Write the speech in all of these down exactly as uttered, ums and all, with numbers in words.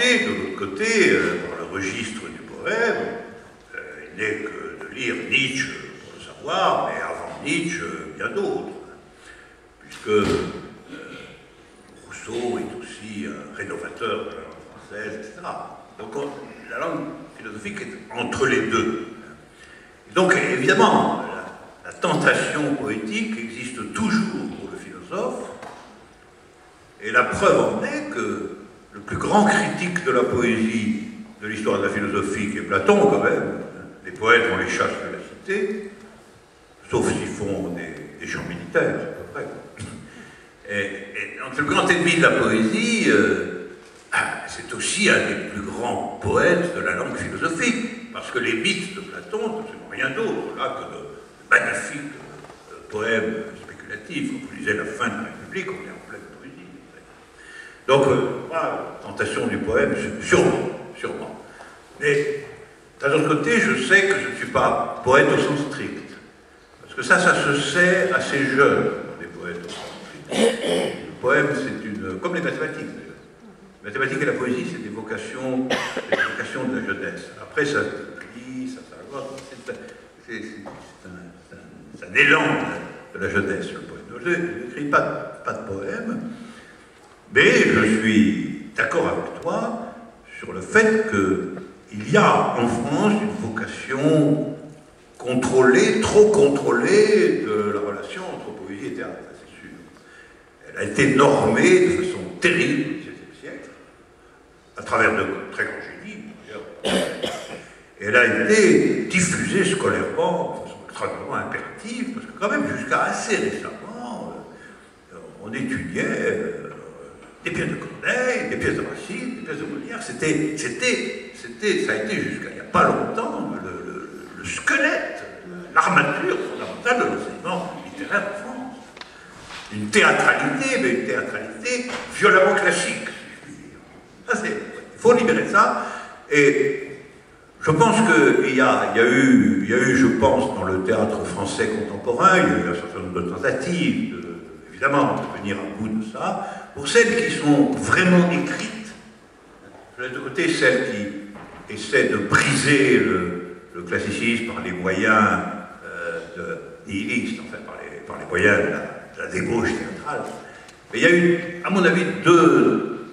commencer de l'autre côté, euh, par le registre du poème. Euh, il n'est que de lire Nietzsche pour le savoir, mais avant Nietzsche, bien d'autres. Puisque euh, Rousseau est aussi un rénovateur de la langue française, et cetera. Donc on, la langue philosophique est entre les deux. Et donc évidemment, la, la tentation poétique existe toujours pour le philosophe, et la preuve en est que le plus grand critique de la poésie de l'histoire de la philosophie, qui est Platon quand même, les poètes on les chasse de la cité, sauf s'ils font des, des chants militaires, à peu près. Et, et donc, le grand ennemi de la poésie, euh, c'est aussi un des plus grands poètes de la langue philosophique, parce que les mythes de Platon, c'est rien d'autre là que de magnifiques euh, poèmes spéculatifs. Quand vous lisez la fin de la République, on est en pleine poésie. Donc, euh, voilà, la tentation du poème, sûrement, sûrement. Mais, d'un autre côté, je sais que je ne suis pas poète au sens strict. Parce que ça, ça se sait assez jeune, les poètes au sens strict. Le poème, c'est une... comme les mathématiques, d'ailleurs. Les mathématiques et la poésie, c'est des vocations, des vocations de la jeunesse. Après, ça se plie, ça s'arrête. C'est un, un, un élan de la jeunesse, le poème. Donc, je n'écris pas, pas de poème, mais je suis d'accord avec toi sur le fait qu'il y a en France une vocation contrôlée, trop contrôlée de la relation entre poésie et théâtre, c'est sûr. Elle a été normée de façon terrible au dix-septième siècle, à travers de très grands génies, d'ailleurs. Et elle a été diffusée scolairement de façon extrêmement impérative, parce que quand même, jusqu'à assez récemment, euh, on étudiait euh, des pièces de Corneille, des pièces de Racine, des pièces de Molière. C'était, c'était, c'était, ça a été jusqu'à il n'y a pas longtemps le, le, le squelette, l'armature fondamentale de l'enseignement littéraire en France. Une théâtralité, mais une théâtralité violemment classique, si je puis dire. Ça, c'est, il faut libérer ça. Et je pense qu'il y a, il y a eu, il y a eu, je pense, dans le théâtre français contemporain, il y a eu un certain nombre de tentatives, de, évidemment, de venir à bout de ça. Pour celles qui sont vraiment écrites, de l'autre côté, celles qui essaient de briser le, le classicisme par les moyens euh, de nihilistes, enfin par les, par les moyens de la, de la débauche théâtrale. Mais il y a eu, à mon avis, deux,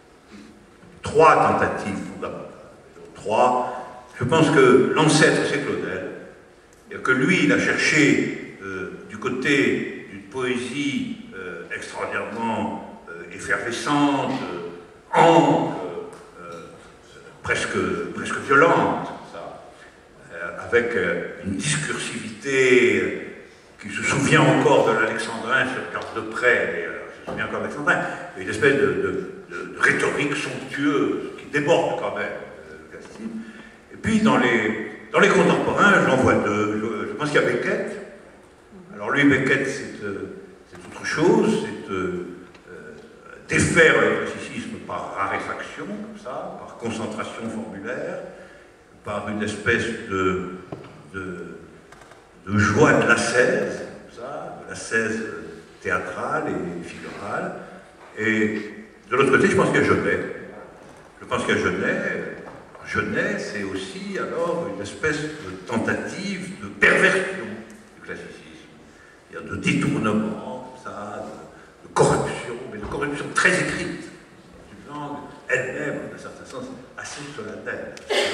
trois tentatives fondamentales. Trois. Je pense que l'ancêtre, c'est Claudel, et que lui, il a cherché euh, du côté d'une poésie euh, extraordinairement euh, effervescente, euh, ample, euh, presque, presque violente, comme ça, euh, avec euh, une discursivité euh, qui se souvient encore de l'Alexandrin sur Carte de Près, et, euh, je me souviens encore de l'Alexandrin, une espèce de, de, de, de rhétorique somptueuse qui déborde quand même euh, le classicisme. Et puis dans les, dans les contemporains, j'en vois deux. Je, je pense qu'il y a Beckett. Alors lui, Beckett, c'est euh, autre chose, c'est euh, euh, défaire le classicisme par raréfaction, comme ça, par concentration formulaire, par une espèce de, de, de joie de l'ascèse, comme ça, de l'ascèse théâtrale et figurale. Et de l'autre côté, je pense qu'il y a Genet. Je pense qu'il y a Genet. Genet, c'est aussi alors une espèce de tentative de perversion du classicisme, c'est-à-dire de détournement, comme ça, de, de corruption, mais de corruption très écrite, d'une langue elle-même, dans un certain sens, assez solennelle.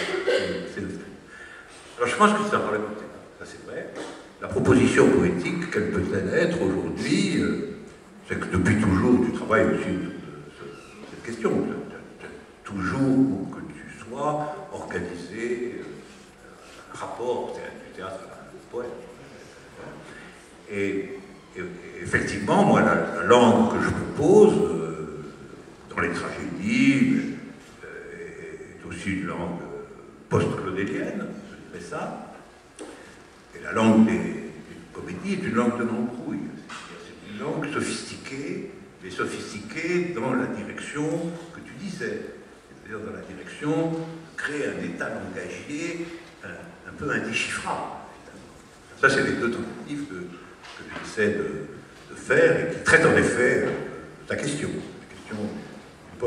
Alors je pense que c'est un problème de théâtre, ça c'est vrai. La proposition poétique, quelle peut-elle être aujourd'hui, euh, c'est que depuis toujours, tu travailles aussi sur cette question, toujours où que tu sois organisé, euh, un rapport du théâtre à un poème. Et, et, et effectivement, moi, la, la langue que je propose euh, dans les tragédies euh, est aussi une langue post-claudélienne, je dirais ça. Et la langue des, des comédies est une langue de l'embrouille. C'est une langue sophistiquée, mais sophistiquée dans la direction que tu disais. C'est-à-dire dans la direction de créer un état langagier un, un peu indéchiffrable. Ça, c'est les deux tentatives que, que j'essaie de, de faire et qui traitent en effet de ta question, la question du poème.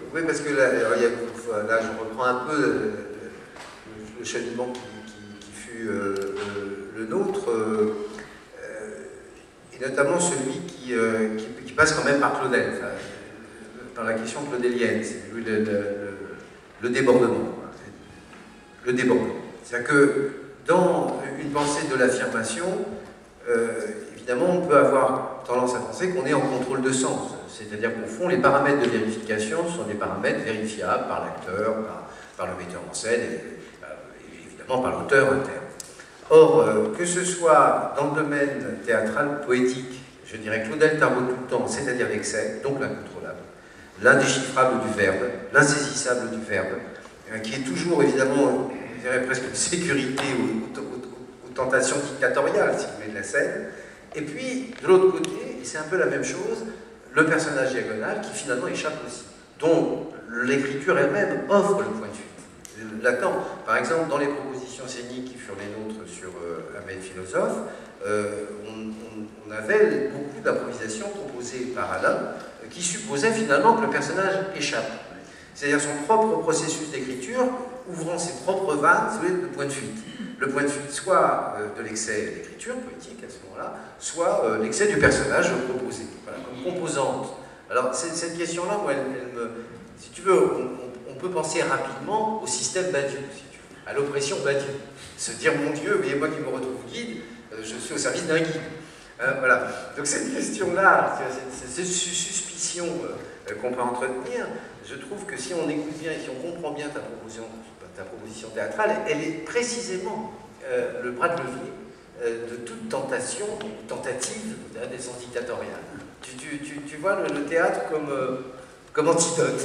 oui, parce que là, il y a, là, je reprends un peu le, le cheminement qui, qui, qui fut euh, le, le nôtre, euh, et notamment celui qui, euh, qui, qui passe quand même par Claudel, enfin, par la question claudélienne, c'est le, le, le, le débordement. Le débordement. C'est-à-dire que dans une pensée de l'affirmation, euh, évidemment, on peut avoir tendance à penser qu'on est en contrôle de sens. C'est-à-dire qu'au fond, les paramètres de vérification sont des paramètres vérifiables par l'acteur, par, par le metteur en scène, et, et évidemment par l'auteur interne. Or, euh, que ce soit dans le domaine théâtral, poétique, je dirais Claudel Tarot tout le temps, c'est-à-dire l'excès, donc l'incontrôlable, l'indéchiffrable du verbe, l'insaisissable du verbe, euh, qui est toujours évidemment, je dirais presque une sécurité aux, aux, aux, aux tentations dictatoriales, si vous voulez, de la scène. Et puis, de l'autre côté, et c'est un peu la même chose, le personnage diagonal qui finalement échappe aussi, dont l'écriture elle-même offre le point de fuite. Latent. Par exemple, dans les propositions scéniques qui furent les nôtres sur euh, Un bel philosophe, euh, on, on, on avait beaucoup d'improvisations proposées par Alain euh, qui supposaient finalement que le personnage échappe. C'est-à-dire son propre processus d'écriture ouvrant ses propres vannes, le point de fuite. Le point de fuite soit euh, de l'excès d'écriture poétique à ce moment-là, soit euh, l'excès du personnage proposé, voilà, comme composante. Alors cette question-là, elle, elle me, si tu veux, on, on peut penser rapidement au système Badiou, si tu veux, à l'oppression Badiou. Se dire, mon Dieu, voyez moi qui me retrouve guide, euh, je suis au service d'un guide. Hein, voilà. Donc cette question-là, cette suspicion euh, qu'on peut entretenir, je trouve que si on écoute bien et si on comprend bien ta proposition, ta proposition théâtrale, elle est précisément euh, le bras de levier euh, de toute tentation, tentative hein, d'essence dictatoriale. Tu, tu, tu, tu vois le, le théâtre comme, euh, comme antidote.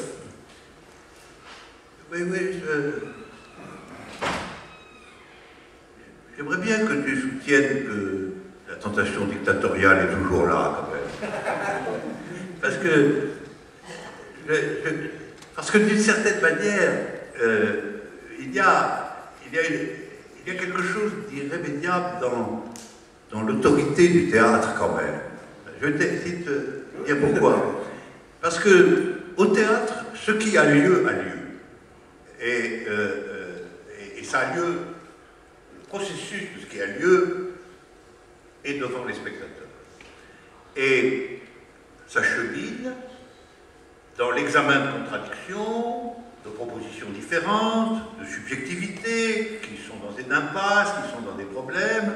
Oui, oui, je... j'aimerais bien que tu soutiennes que la tentation dictatoriale est toujours là, quand même. Parce que, je, je, parce que d'une certaine manière, euh, il, y a, il, y a une, il y a quelque chose d'irrémédiable dans, dans l'autorité du théâtre, quand même. Je vais essayer de te dire pourquoi. Parce que, au théâtre, ce qui a lieu, a lieu. Et, euh, et, et ça a lieu, le processus de ce qui a lieu est devant les spectateurs. Et ça chemine dans l'examen de contradictions, de propositions différentes, de subjectivités, qui sont dans des impasses, qui sont dans des problèmes,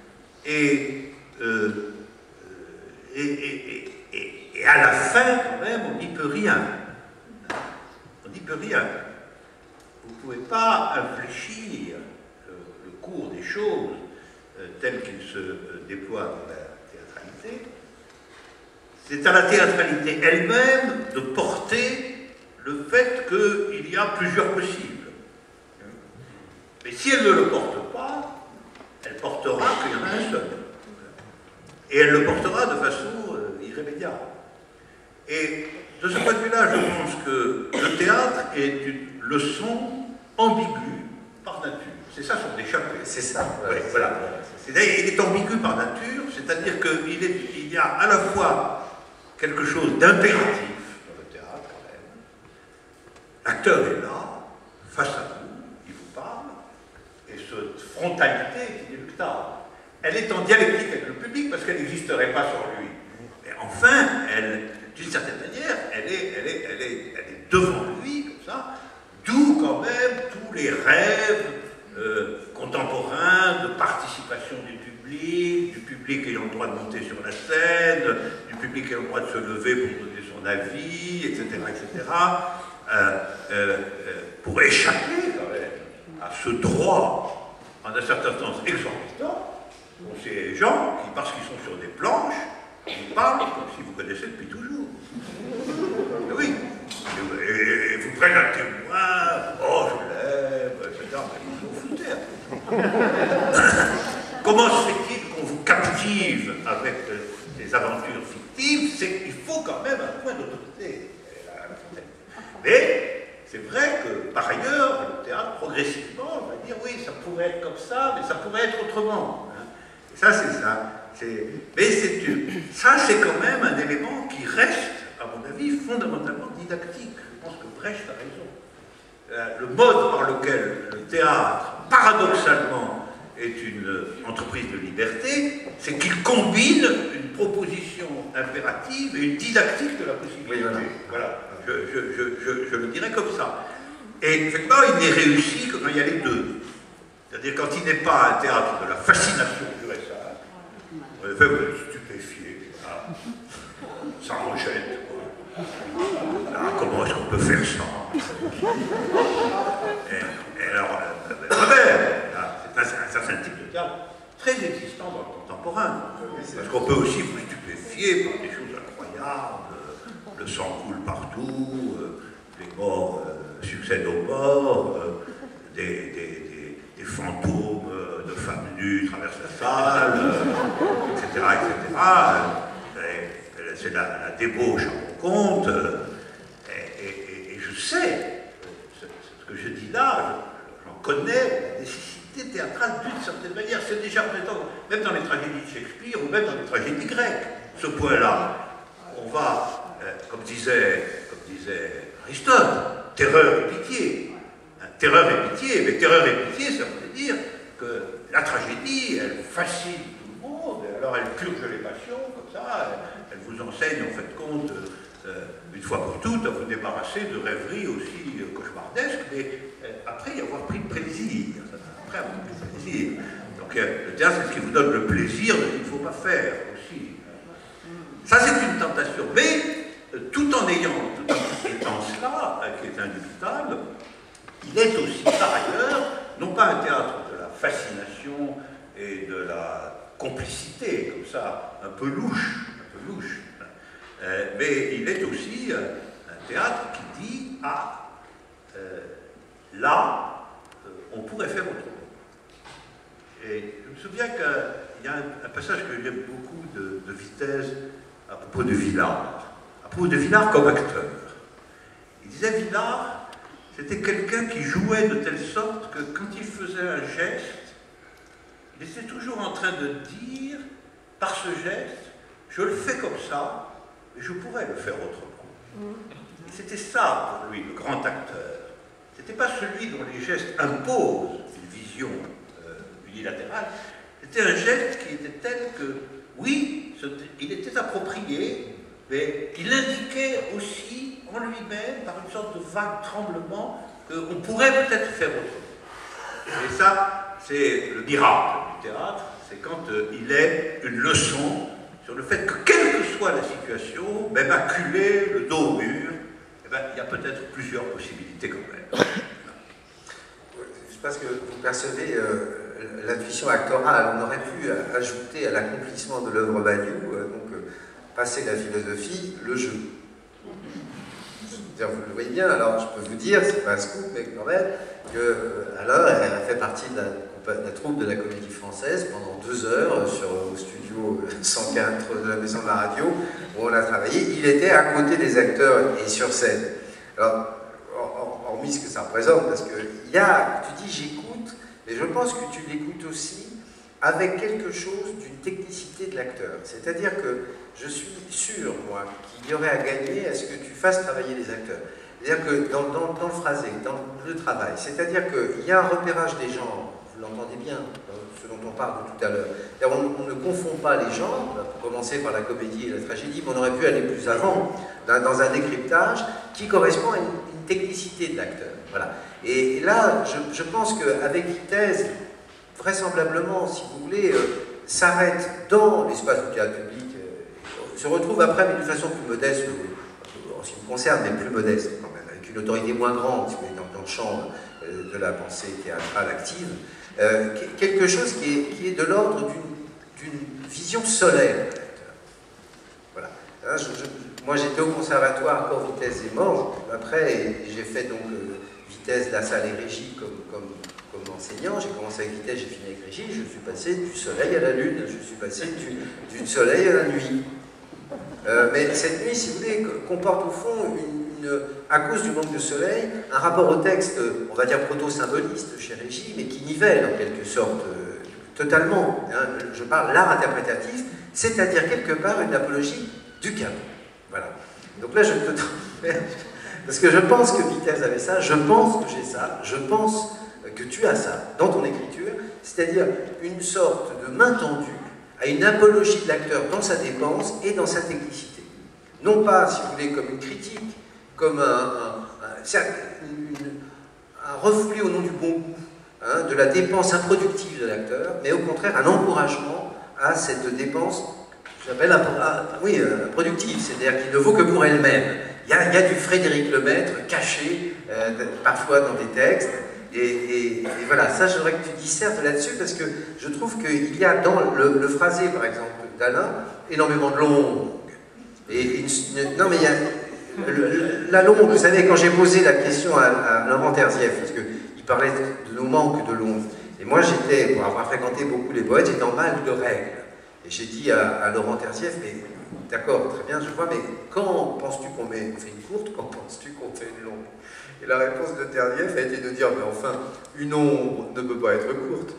et, euh, et, et, et, et à la fin, quand même, on n'y peut rien. On n'y peut rien. Vous ne pouvez pas infléchir euh, le cours des choses euh, tel qu'il se euh, déploie dans la théâtralité. C'est à la théâtralité elle-même de porter le fait qu'il y a plusieurs possibles. Mais si elle ne le porte pas, elle portera qu'il y en a un seul. Et elle le portera de façon euh, irrémédiable. Et de ce point de vue-là, je pense que le théâtre est une leçon ambiguë par nature. C'est ça son échappée. C'est ça. Ouais, voilà. Il est ambigu par nature, c'est-à-dire qu'il il y a à la fois quelque chose d'impératif dans le théâtre, quand même. L'acteur est là, face à vous, il vous parle, et cette frontalité est inéluctable. Elle est en dialectique avec le public parce qu'elle n'existerait pas sans lui. Mais enfin, elle, d'une certaine manière, elle est, elle est, elle est, elle est devant lui, comme ça, d'où quand même tous les rêves euh, contemporains de participation du public, du public ayant le droit de monter sur la scène, du public ayant le droit de se lever pour donner son avis, et cetera, et cetera, euh, euh, pour échapper quand même à ce droit, en un certain sens exorbitant, pour ces gens qui, parce qu'ils sont sur des planches, ils parlent comme si vous connaissez depuis toujours. Mais oui, et, et, et vous prenez un témoin, oh je l'aime, et cetera, mais ils vous foutez. Comment se fait-il qu'on vous captive avec euh, des aventures fictives? C'est qu'il faut quand même un point d'autorité. Mais c'est vrai que, par ailleurs, le théâtre, progressivement, on va dire, oui, ça pourrait être comme ça, mais ça pourrait être autrement. Hein. Et ça, c'est ça. Mais ça, c'est quand même un élément qui reste, à mon avis, fondamentalement didactique. Je pense que Brecht a raison. Euh, le mode par lequel le théâtre, paradoxalement, est une entreprise de liberté, c'est qu'il combine une proposition impérative et une didactique de la possibilité. Oui, voilà. Voilà. Je, je, je, je, je le dirais comme ça. Et effectivement, il n'est réussi que quand il y a les deux. C'est-à-dire quand il n'est pas un théâtre de la fascination pure et simple, en effet, vous êtes stupéfié, ah, ça rejette. Ah, comment est-ce qu'on peut faire ça? et, et alors, euh, ben, c'est un, un certain type de théâtre très existant dans le contemporain. Parce qu'on peut aussi vous stupéfier par des choses incroyables, le sang coule partout, euh, les morts euh, succèdent aux morts, euh, des, des, des, des fantômes de femmes nues traversent la salle, euh, et cetera, et cetera. C'est la, la débauche à mon compte, euh, et, et, et je sais, ce, ce que je dis là, j'en connais la nécessité théâtrale d'une certaine manière. C'est déjà présent, même dans les tragédies de Shakespeare ou même dans les tragédies grecques, ce point-là. On va, euh, comme, disait, comme disait Aristote, terreur et pitié. Hein, terreur et pitié, mais terreur et pitié, ça veut dire que la tragédie, elle fascine tout le monde, et alors elle purge les passions, comme ça, elle, elle vous enseigne, en fait, compte, euh, une fois pour toutes, à vous débarrasser de rêveries aussi euh, cauchemardesques, mais euh, après y avoir pris plaisir. Après avoir pris plaisir. Donc euh, le théâtre, c'est ce qui vous donne le plaisir de ce qu'il ne faut pas faire aussi. Ça, c'est une tentation. Mais euh, tout en ayant, tout en étant cela, euh, qui est indubitable, il est aussi, par ailleurs, non pas un théâtre de la fascination et de la complicité, comme ça, un peu louche, un peu louche, euh, mais il est aussi euh, un théâtre qui dit, ah, euh, là, euh, on pourrait faire autrement. Et je me souviens qu'il y a un, un passage que j'aime beaucoup de, de Vitesse à propos de Villard, à propos de Villard comme acteur. Il disait, Villard, c'était quelqu'un qui jouait de telle sorte que quand il faisait un geste, il était toujours en train de dire, par ce geste, je le fais comme ça, mais je pourrais le faire autrement. Et c'était ça, pour lui, le grand acteur. C'était pas celui dont les gestes imposent une vision euh, unilatérale, c'était un geste qui était tel que, oui, il était approprié, mais il indiquait aussi en lui-même, par une sorte de vague tremblement, qu'on pourrait peut-être faire autrement. Et ça, c'est le miracle du théâtre, c'est quand euh, il est une leçon sur le fait que, quelle que soit la situation, même acculé, le dos au mur, eh ben, il y a peut-être plusieurs possibilités quand même. Je pense que vous percevez euh, l'intuition actorale. On aurait pu euh, ajouter à l'accomplissement de l'œuvre Badiou, euh, donc euh, passer la philosophie, le jeu. Vous le voyez bien, alors je peux vous dire, c'est pas un scoop, mais quand même, que euh, alors elle a fait partie de la, de la troupe de la Comédie Française pendant deux heures sur, au studio cent quatre de la Maison de la Radio, où on a travaillé. Il était à côté des acteurs et sur scène. Alors, hormis ce que ça représente, parce que il y a, tu dis j'écoute, mais je pense que tu l'écoutes aussi avec quelque chose d'une technicité de l'acteur. C'est-à-dire que je suis sûr, moi, qu'il y aurait à gagner à ce que tu fasses travailler les acteurs. C'est-à-dire que dans, dans, dans le phrasé, dans le travail, c'est-à-dire qu'il y a un repérage des genres, vous l'entendez bien, ce dont on parle de tout à l'heure. On, on ne confond pas les genres, pour commencer par la comédie et la tragédie, mais on aurait pu aller plus avant, dans, dans un décryptage qui correspond à une, une technicité de l'acteur. Voilà. Et, et là, je, je pense qu'avec Vitesse, vraisemblablement, si vous voulez, euh, s'arrête dans l'espace du théâtre public, euh, se retrouve après, mais d'une façon plus modeste, en ce qui me concerne, mais plus modeste quand même, avec une autorité moins grande, si vous voulez, dans, dans le champ euh, de la pensée théâtrale active, euh, quelque chose qui est, qui est de l'ordre d'une vision solaire de l'acteur. Voilà. Hein, je, je, moi, j'étais au conservatoire quand Vitesse est mort, après, j'ai fait donc euh, Vitesse, La Salle et Régie comme, comme comme enseignant, j'ai commencé avec Vitesse, j'ai fini avec Régie, je suis passé du soleil à la lune, je suis passé du, du soleil à la nuit. Euh, mais cette nuit, si vous voulez, comporte au fond, une, une, à cause du manque de soleil, un rapport au texte, on va dire proto-symboliste chez Régie, mais qui nivelle en quelque sorte, euh, totalement. Hein, je parle l'art interprétatif, c'est-à-dire quelque part une apologie du chaos. Voilà. Donc là, je peux Parce que je pense que Vitesse avait ça, je pense que j'ai ça, je pense que tu as ça dans ton écriture, c'est-à-dire une sorte de main tendue à une apologie de l'acteur dans sa dépense et dans sa technicité. Non pas, si vous voulez, comme une critique, comme un, un, un, une, un refoulé au nom du bon goût, hein, de la dépense improductive de l'acteur, mais au contraire un encouragement à cette dépense, j'appelle oui, productive, c'est-à-dire qu'il ne vaut que pour elle-même. Il y, a, il y a du Frédéric Lemaître caché, euh, parfois dans des textes, et, et, et voilà, ça j'aimerais que tu dissertes là-dessus, parce que je trouve qu'il y a dans le, le phrasé, par exemple, d'Alain, énormément de longues. Et, et une, non mais il y a le, la longue, vous savez, quand j'ai posé la question à, à Laurent Terzieff, parce qu'il parlait de nos manques de longue, et moi j'étais, pour avoir fréquenté beaucoup les poètes, j'étais en manque de règles. Et j'ai dit à, à Laurent Terzieff, mais d'accord, très bien, je vois, mais quand penses-tu qu'on fait une courte, quand penses-tu qu'on fait une longue? Et la réponse de Terzieff a été de dire, mais enfin, une ombre ne peut pas être courte.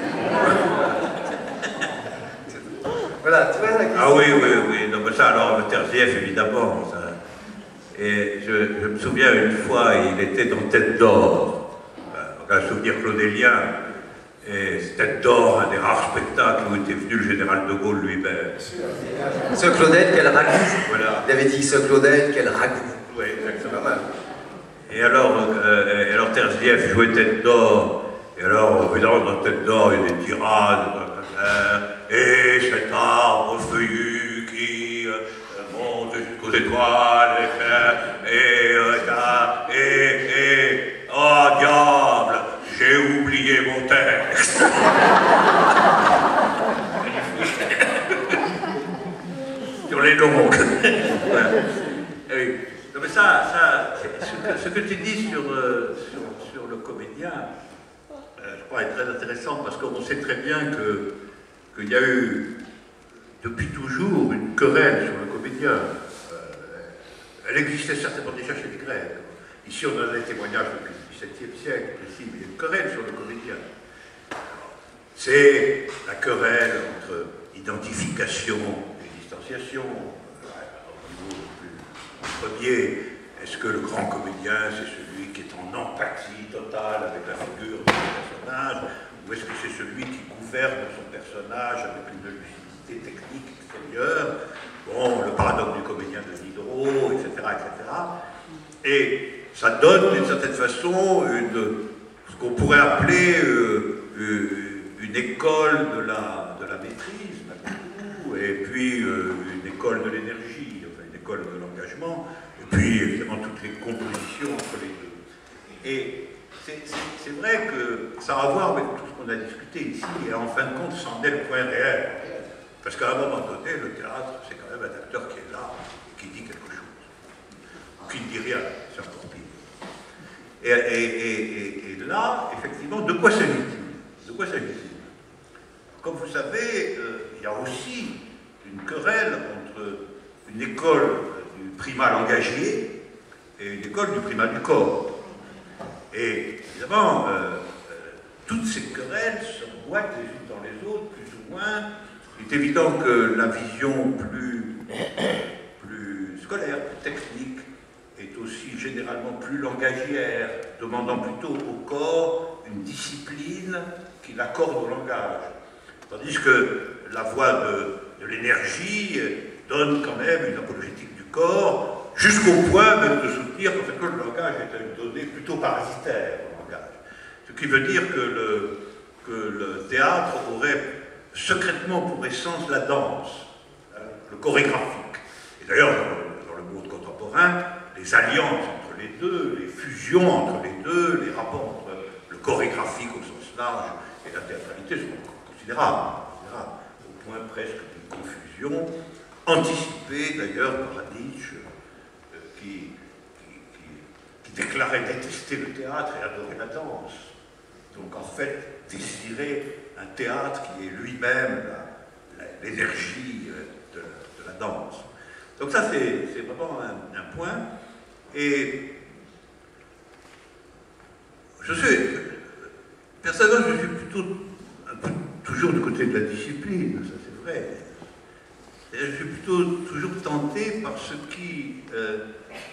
Voilà, tu vois la question. Ah oui, oui, oui, donc ça, alors, le Terzieff, évidemment, ça. Et je, je me souviens une fois, il était dans Tête d'Or, un souvenir claudélien. Et Tête d'Or, un des rares spectacles où était venu le général de Gaulle lui-même. Ce Claudel, quel ragoût. Voilà. Il avait dit ce Claudel, quel ragoût. Oui, exactement. Pas mal. Et alors, euh, alors Terzieff jouait Tête d'Or. Et alors, évidemment, dans Tête d'Or, il y a des tirades. Et cet arbre feuillu qui euh, monte jusqu'aux étoiles. Et, et, et, et, oh diable! J'ai oublié mon texte. Sur les longues. Voilà. Oui. Non, mais ça, ça ce, que, ce que tu dis sur, euh, sur, sur le comédien, euh, je crois, est très intéressant parce qu'on sait très bien que qu'il y a eu depuis toujours une querelle sur le comédien. Euh, elle existait certainement déjà chez les Grecs. Ici, on a des témoignages depuis le dix-septième siècle, ici, mais il y a une querelle sur le comédien. C'est la querelle entre identification et distanciation. Au niveau plus premier, est-ce que le grand comédien, c'est celui qui est en empathie totale avec la figure de son personnage, ou est-ce que c'est celui qui gouverne son personnage avec une lucidité technique extérieure? Bon, le paradoxe du comédien de Diderot, et cetera, et cetera. Et ça donne d'une certaine façon une, ce qu'on pourrait appeler euh, une école de la, de la maîtrise, et puis euh, une école de l'énergie, enfin une école de l'engagement, et puis évidemment toutes les compositions entre les deux. Et c'est vrai que ça a à voir avec tout ce qu'on a discuté ici, et en fin de compte, c'en est le point réel. Parce qu'à un moment donné, le théâtre, c'est quand même un acteur qui est là, et qui dit quelque chose, ou qui ne dit rien, c'est encore pire. Et, et, et, et là, effectivement, de quoi s'agit-il? De quoi s'agit-il? Comme vous savez, euh, il y a aussi une querelle entre une école du primat langagier et une école du primat du corps. Et évidemment, euh, euh, toutes ces querelles se boitent les unes dans les autres, plus ou moins. Il est évident que la vision plus, plus scolaire, plus technique, est aussi généralement plus langagière, demandant plutôt au corps une discipline qui l'accorde au langage. Tandis que la voie de, de l'énergie donne quand même une apologétique du corps, jusqu'au point même de soutenir qu'en fait, que le langage est une donnée plutôt parasitaire au langage. Ce qui veut dire que le, que le théâtre aurait secrètement pour essence la danse, hein, le chorégraphique. Et d'ailleurs, dans, dans le monde contemporain, les alliances entre les deux, les fusions entre les deux, les rapports entre le chorégraphique au sens large et la théâtralité sont considérables, considérables au point presque d'une confusion, anticipée d'ailleurs par Nietzsche, euh, qui, qui, qui, qui déclarait détester le théâtre et adorer la danse. Donc en fait, désirer un théâtre qui est lui-même l'énergie de, de la danse. Donc ça, c'est vraiment un, un point. Et je sais, personnellement, je suis plutôt un peu, toujours du côté de la discipline, ça c'est vrai. Et je suis plutôt toujours tenté par ce qui, euh, par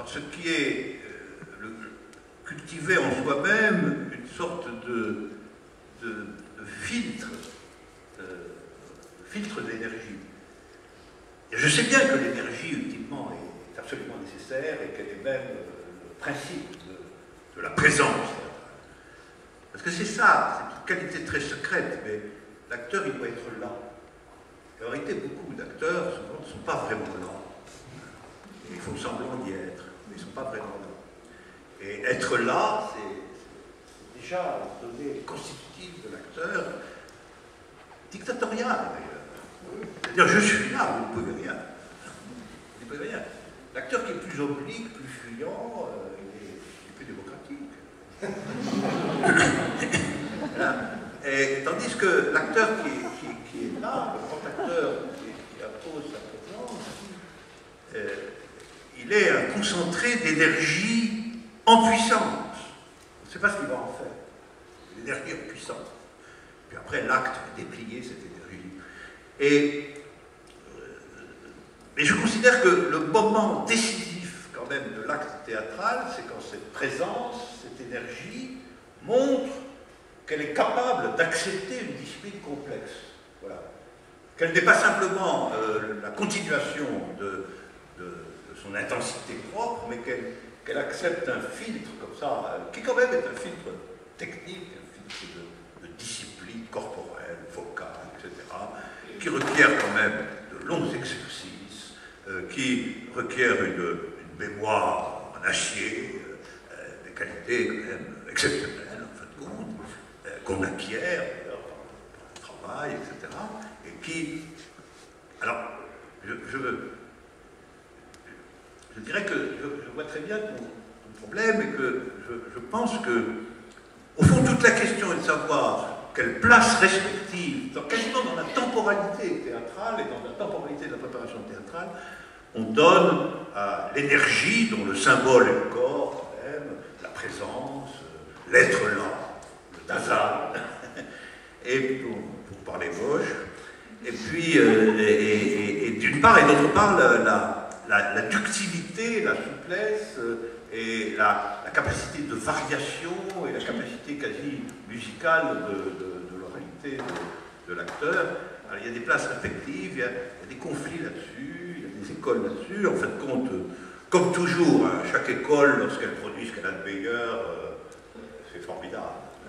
par ce qui est euh, le, cultiver en soi-même une sorte de, de, de filtre, de, de filtre d'énergie. Et je sais bien que l'énergie, ultimement, est absolument nécessaire et qu'elle est même euh, le principe de, de la présence. Parce que c'est ça, c'est une qualité très secrète, mais l'acteur, il doit être là. En réalité, beaucoup d'acteurs, souvent, ne sont pas vraiment là. Ils font semblant d'y être, mais ils ne sont pas vraiment là. Et être là, c'est déjà une donnée constitutive de l'acteur, dictatorial d'ailleurs. C'est-à-dire, je suis là, vous ne pouvez rien. Vous ne pouvez rien. L'acteur qui est plus oblique, plus fuyant, euh, il, est, il est plus démocratique. Voilà. Et, tandis que l'acteur qui, qui, qui est là, le grand acteur qui, qui impose sa présence, euh, il est un concentré d'énergie en puissance. On ne sait pas ce qu'il va en faire. L'énergie en puissance. Puis après, l'acte va déplier cette énergie. Et, euh, mais je considère que le moment décisif, quand même, de l'acte théâtral, c'est quand cette présence, cette énergie, montre qu'elle est capable d'accepter une discipline complexe. Voilà. Qu'elle n'est pas simplement euh, la continuation de, de, de son intensité propre, mais qu'elle qu'elle accepte un filtre comme ça, euh, qui quand même est un filtre technique, un filtre de, de discipline corporelle, vocale, et cetera, qui requiert quand même de longs exercices, euh, qui requiert une, une mémoire en acier, euh, des qualités quand même exceptionnelles, en fin de compte, qu'on acquiert d'ailleurs par, par le travail, et cetera. Et qui. Alors, je, je, je dirais que je, je vois très bien ton, ton problème et que je, je pense que, au fond, toute la question est de savoir quelle place respective, dans, quasiment dans la temporalité théâtrale et dans la temporalité de la préparation théâtrale, on donne à l'énergie, dont le symbole est le corps, quand même, la présence, l'être là. Nasal, et pour, pour parler moche, et puis, euh, et, et, et d'une part et d'autre part, la, la, la, la ductilité, la souplesse, euh, et la, la capacité de variation, et la capacité quasi musicale de, de, de l'oralité de, de l'acteur. Il y a des places affectives, il y a, il y a des conflits là-dessus, il y a des écoles là-dessus. En fin de compte, comme toujours, hein, chaque école, lorsqu'elle produit ce qu'elle a de meilleur, euh, c'est formidable.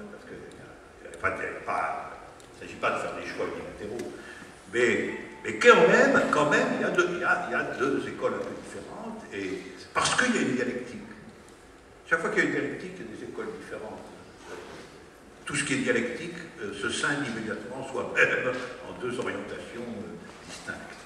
Il ne s'agit pas de faire des choix unilatéraux, mais, mais quand même, quand même il, y a deux, il, y a, il y a deux écoles un peu différentes, et parce qu'il y a une dialectique. Chaque fois qu'il y a une dialectique, il y a des écoles différentes. Tout ce qui est dialectique euh, se scinde immédiatement, soi-même, en deux orientations euh, distinctes.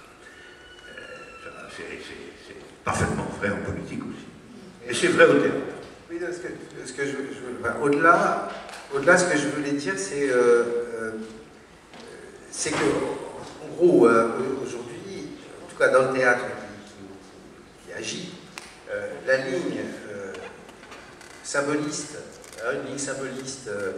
Euh, c'est parfaitement vrai en politique aussi. Et c'est vrai au théâtre. Oui, ce que, ce que je, je enfin, au-delà, au-delà, ce que je voulais dire, c'est euh, euh, c'est que, en gros, euh, aujourd'hui, en tout cas dans le théâtre qui, qui, qui agit, euh, la ligne euh, symboliste, hein, une ligne symboliste euh,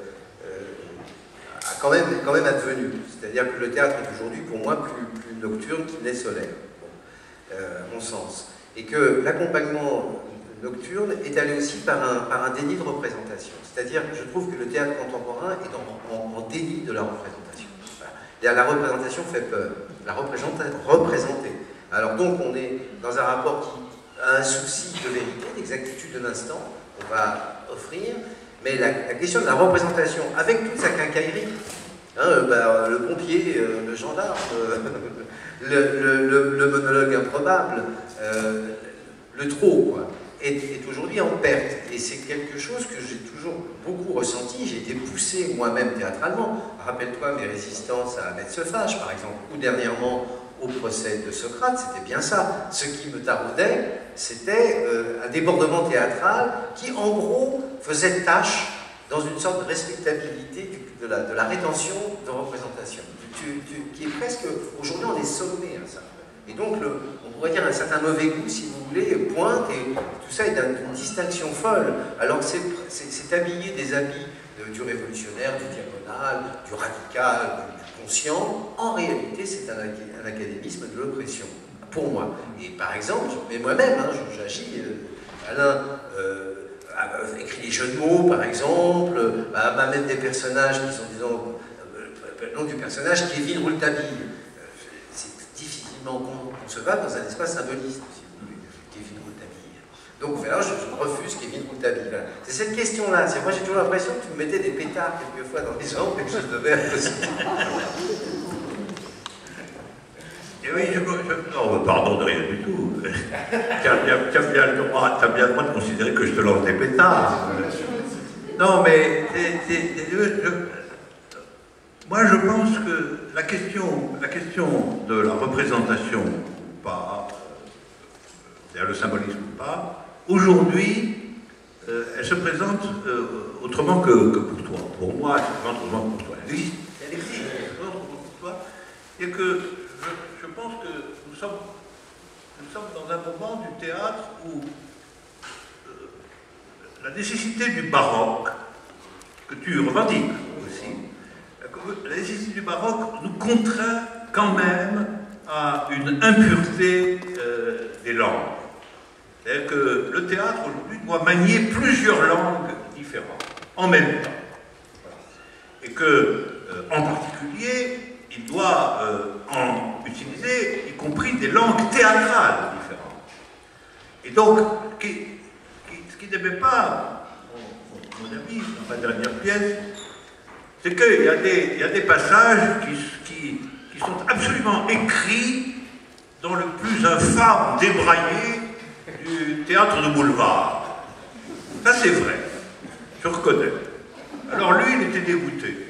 euh, a quand même, quand même advenu. C'est-à-dire que le théâtre est aujourd'hui, pour moi, plus, plus nocturne qu'il n'est solaire, bon, euh, à mon sens. Et que l'accompagnement nocturne est allé aussi par un, par un déni de représentation. C'est-à-dire que je trouve que le théâtre contemporain est en, en, en déni de la représentation. Voilà. La représentation fait peur, la représenter. Alors donc on est dans un rapport qui a un souci de vérité, d'exactitude de l'instant, qu'on va offrir, mais la, la question de la représentation, avec toute sa quincaillerie, hein, ben, le pompier, euh, le gendarme, euh, le, le, le, le monologue improbable, euh, le trop, quoi, est, est aujourd'hui en perte. Et c'est quelque chose que j'ai toujours beaucoup ressenti. J'ai été poussé moi-même théâtralement. Rappelle-toi mes résistances à Ahmed Sefage, par exemple, ou dernièrement au procès de Socrate, c'était bien ça. Ce qui me taraudait, c'était euh, un débordement théâtral qui, en gros, faisait tâche dans une sorte de respectabilité du, de, la, de la rétention de représentation, tu, tu, qui est presque... Aujourd'hui, on est sommé à ça. Et donc, le, on pourrait dire un certain mauvais goût, si vous voulez, pointe, et tout ça est d'une distinction folle. Alors, c'est habillé des habits de, du révolutionnaire, du diagonal, du radical, du conscient. En réalité, c'est un, un académisme de l'oppression, pour moi. Et par exemple, mais moi-même, hein, j'agis... Euh, Alain euh, a écrit des jeux de mots, par exemple, a, a même des personnages qui sont, disons, euh, le nom du personnage, Kevin Rouletabille. C'est difficilement concevable dans un espace symboliste, si vous voulez, Kevin Rouletabille. Donc voilà, je, je refuse Kevin Rouletabille. Voilà. C'est cette question-là. Moi, j'ai toujours l'impression que tu me mettais des pétards quelquefois dans les jambes et que je devais impossible. Et oui, je, je, non, pardon de rien du tout. Tu as bien, tu as bien le droit, tu as bien le droit de considérer que je te lance des pétards. Non, mais c'est, c'est, c'est, je, moi je pense que la question, la question de la représentation ou pas, c'est-à-dire le symbolisme ou pas, aujourd'hui, euh, elle se présente euh, autrement que, que pour toi. Pour moi, elle se présente autrement que pour toi. Elle existe, elle existe, elle se présente autrement que pour toi. Et que je, je pense que nous sommes, nous sommes dans un moment du théâtre où euh, la nécessité du baroque, que tu revendiques aussi, la nécessité du baroque nous contraint quand même à une impureté euh, des langues. C'est-à-dire que le théâtre aujourd'hui doit manier plusieurs langues différentes en même temps. Et que, euh, en particulier, il doit euh, en utiliser, y compris des langues théâtrales différentes. Et donc, qui, qui, ce qui n'aimait pas, mon, mon ami, dans ma dernière pièce, c'est qu'il y, y a des passages qui, qui, qui sont absolument écrits dans le plus infâme débraillé du théâtre de boulevard. Ça, c'est vrai. Je reconnais. Alors lui, il était dégoûté.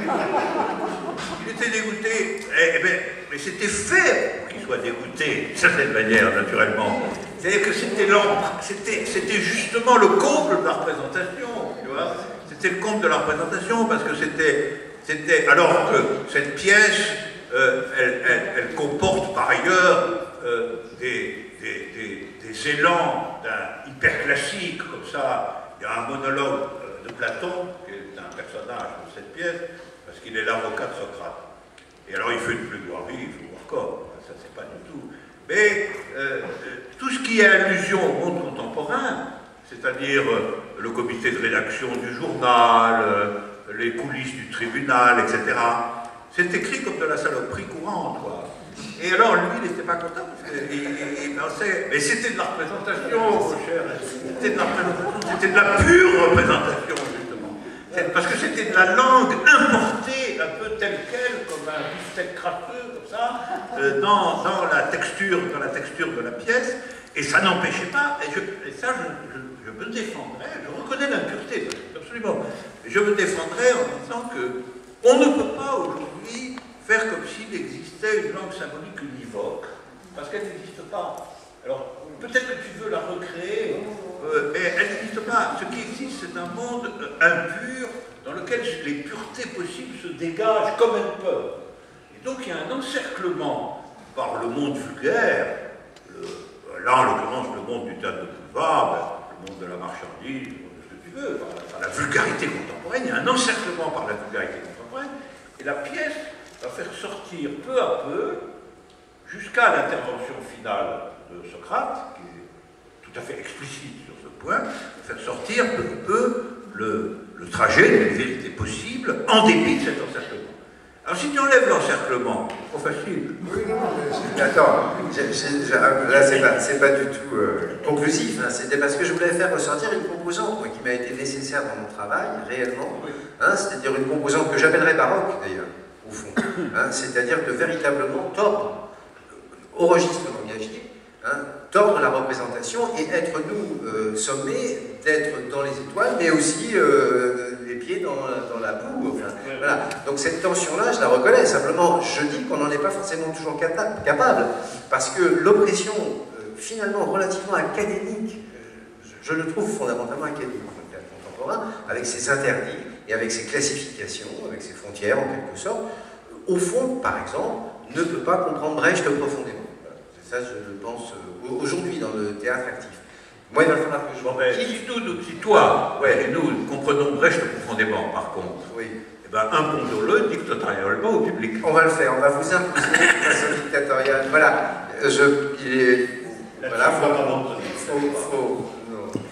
Il était dégoûté, eh, eh bien, mais c'était fait pour qu'il soit dégoûté, d'une certaine manière, naturellement. C'est-à-dire que c'était c'était, c'était justement le comble de la représentation, tu vois. C'était le comble de la représentation, parce que c'était, c'était alors que cette pièce, euh, elle, elle, elle comporte par ailleurs euh, des, des, des, des élans d'un hyperclassique, comme ça. Il y a un monologue de Platon, qui est un personnage de cette pièce, parce qu'il est l'avocat de Socrate. Et alors il fait une plaidoirie, il faut voir comme, ça c'est pas du tout. Mais euh, tout ce qui est allusion au monde contemporain, c'est-à-dire euh, le comité de rédaction du journal, euh, les coulisses du tribunal, et cetera, c'est écrit comme de la saloperie courante, quoi. Et alors lui, il n'était pas content, parce qu'il pensait, mais c'était de la représentation, mon cher, c'était de la représentation, c'était de la pure représentation, justement. Parce que c'était de la langue importée, un peu telle qu'elle, comme un beefsteak crasseux, comme ça, euh, dans, dans, la texture, dans la texture de la pièce, et ça n'empêchait pas, et, je, et ça, je, je, je me défendrais, je reconnais l'impureté, absolument, je me défendrais en disant que on ne peut pas aujourd'hui faire comme s'il existait une langue symbolique univoque, parce qu'elle n'existe pas. Alors, peut-être que tu veux la recréer, euh, mais elle n'existe pas. Ce qui existe, c'est un monde euh, impur, dans lequel les puretés possibles se dégagent comme elles peuvent. Et donc, il y a un encerclement par le monde vulgaire, le, là, en l'occurrence, le monde du théâtre de boulevard, ben, le monde de la marchandise, le monde de ce que tu veux, par la, par la vulgarité contemporaine, il y a un encerclement par la vulgarité contemporaine, et la pièce va faire sortir peu à peu, jusqu'à l'intervention finale de Socrate, qui est tout à fait explicite sur ce point, faire sortir peu à peu le, le trajet de la vérité possible, en dépit de cet encerclement. Alors si tu enlèves l'encerclement, c'est trop facile. Oui, non, mais attends, j ai, j ai, là c'est pas, c'est pas du tout euh, conclusif, hein, c'était parce que je voulais faire ressortir une composante moi, qui m'a été nécessaire dans mon travail, réellement, hein, c'est-à-dire une composante que j'appellerais baroque d'ailleurs, au fond, hein, c'est-à-dire de véritablement tordre au registre langagier, hein, tordre la représentation et être nous euh, sommés d'être dans les étoiles, mais aussi euh, les pieds dans, dans la boue. Enfin, voilà. Donc cette tension-là, je la reconnais. Simplement, je dis qu'on n'en est pas forcément toujours capable, parce que l'oppression, euh, finalement relativement académique, euh, je, je le trouve fondamentalement académique dans le théâtre contemporain, avec ses interdits et avec ses classifications, avec ses frontières en quelque sorte, au fond, par exemple, ne peut pas comprendre Brecht profondément. Ça, je pense, euh, aujourd'hui, dans le théâtre actif. Moi, il va falloir que je... Bon, ben, si, tout, si toi, ouais, et nous, comprenons Brecht profondément, par contre, oui. Eh ben, imposons-le dictatorialement au public. On va le faire, on va vous imposer une façon dictatoriale. Voilà, je... Il est... La voilà, faut... faut, faut non.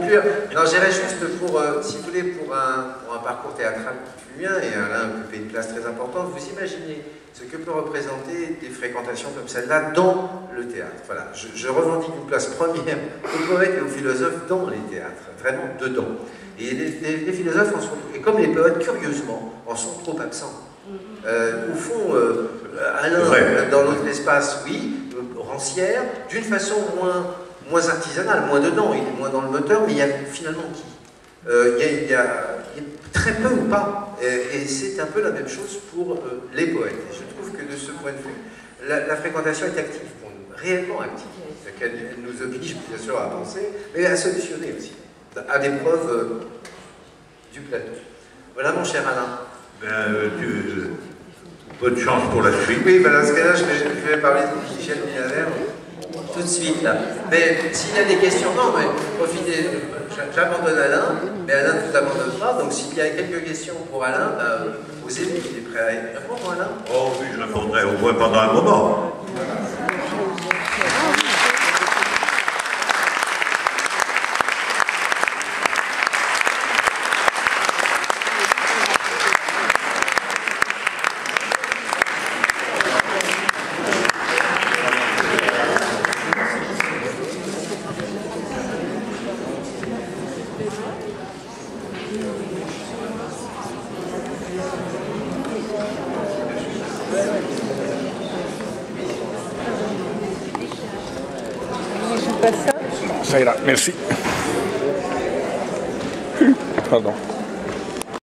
conclure. Non, j'irais juste pour, euh, si vous voulez, pour un, pour un parcours théâtral qui fut le mien, et Alain occupait une place très importante, vous imaginez ce que peut représenter des fréquentations comme celle-là dans le théâtre. Voilà, je, je revendique une place première aux poètes et aux philosophes dans les théâtres, vraiment dedans. Et les, les, les philosophes, en sont, et comme les poètes, curieusement, en sont trop absents. Euh, au fond, euh, Alain, euh, dans notre espace, oui, euh, Rancière, d'une façon moins, moins artisanale, moins dedans, il est moins dans le moteur, mais il y a finalement qui euh, il, y a, il, y a, il y a très peu ou pas, et, et c'est un peu la même chose pour euh, les poètes. Et je trouve que de ce point de vue, la, la fréquentation est active pour nous, réellement active. Elle, elle nous oblige bien sûr à penser, mais à solutionner aussi, à des preuves euh, du plateau. Voilà mon cher Alain. Ben, euh, tu, euh, bonne chance pour la suite. Oui, ben dans ce cas-là, je vais, je vais parler de Michel Minaver tout de suite là. Mais s'il y a des questions, non, mais profitez, j'abandonne Alain, mais Alain ne vous abandonne pas, donc s'il y a quelques questions pour Alain, ben, posez-vous, il est prêt à y répondre, Alain. Oh oui, je répondrai au moins pendant un moment. Ça ira, merci. Pardon.